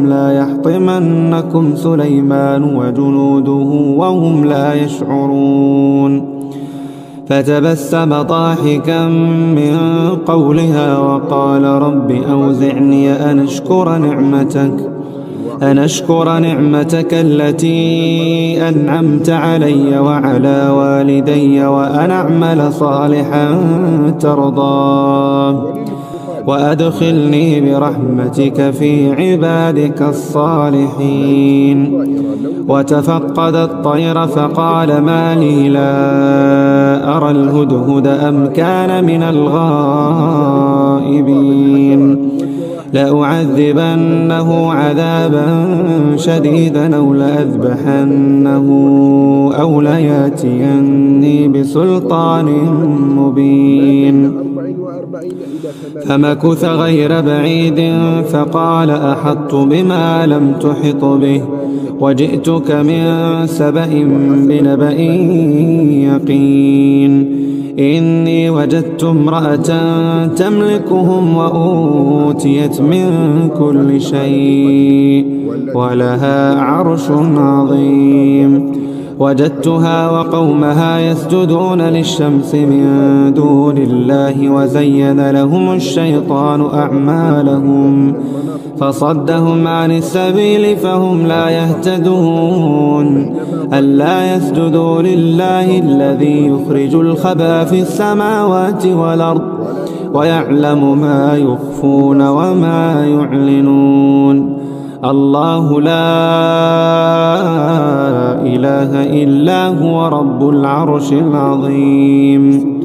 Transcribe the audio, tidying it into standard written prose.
لا يحطمنكم سليمان وجنوده وهم لا يشعرون. فتبسم ضاحكا من قولها وقال رب أوزعني أن أشكر نعمتك التي أنعمت علي وعلى والدي وأن أعمل صالحا ترضاه وأدخلني برحمتك في عبادك الصالحين. وتفقد الطير فقال ما لي لا أرى الهدهد أم كان من الغائبين لأعذبنه عذابا شديدا أو لأذبحنه أو لياتيني بسلطان مبين. فمكث غير بعيد فقال أحطت بما لم تحط به وجئتك من سبأ بنبأ يقين. إني وجدت امرأة تملكهم وأوتيت من كل شيء ولها عرش عظيم. وجدتها وقومها يسجدون للشمس من دون الله وزين لهم الشيطان أعمالهم فصدهم عن السبيل فهم لا يهتدون. ألا يسجدوا لله الذي يخرج الخبى في السماوات والأرض ويعلم ما يخفون وما يعلنون. الله لا إله إلا هو رب العرش العظيم.